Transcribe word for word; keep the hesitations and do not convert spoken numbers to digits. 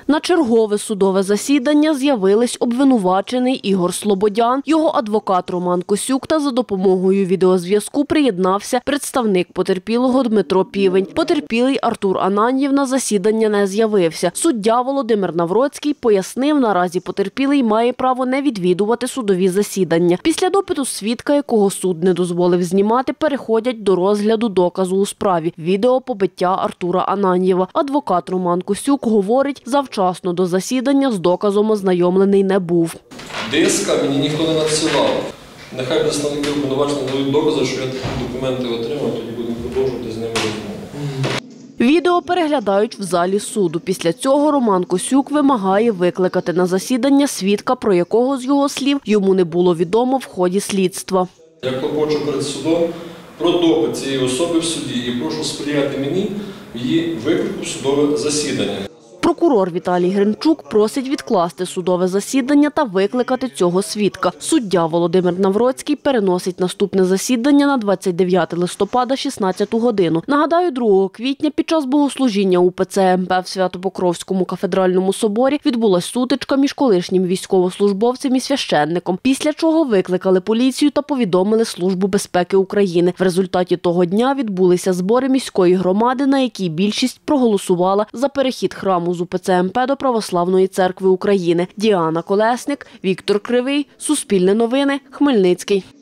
На чергове судове засідання з'явились обвинувачений Ігор Слободян, його адвокат Роман Косюк та за допомогою відеозв'язку приєднався представник потерпілого Дмитро Півень. Потерпілий Артур Ананьєв на засідання не з'явився. Суддя Володимир Навроцький пояснив, наразі потерпілий має право не відвідувати судові засідання. Після допиту свідка, якого суд не дозволив знімати, переходять до розгляду доказу у справі – відео побиття Артура Ананьєва. Адвокат Роман Косюк говорить, завчасно до засідання з доказом ознайомлений не був. Диска мені ніхто не надсилав. Нехай представники обвинувачення дають докази, що я документи отримав, тоді будемо продовжувати з ними розмову. Відео переглядають в залі суду. Після цього Роман Косюк вимагає викликати на засідання свідка, про якого, з його слів, йому не було відомо в ході слідства. Я клопочу перед судом про допит цієї особи в суді і прошу сприяти мені в її виклику в судове засідання. Прокурор Віталій Гринчук просить відкласти судове засідання та викликати цього свідка. Суддя Володимир Навроцький переносить наступне засідання на двадцять дев'яте листопада, шістнадцяту годину. Нагадаю, другого квітня під час богослужіння УПЦ МП в Свято-Покровському кафедральному соборі відбулась сутичка між колишнім військовослужбовцем і священником, після чого викликали поліцію та повідомили Службу безпеки України. В результаті того дня відбулися збори міської громади, на якій більшість проголосувала за перехід храму з УПЦ МП до Православної церкви України. Діана Колесник, Віктор Кривий, Суспільне новини, Хмельницький.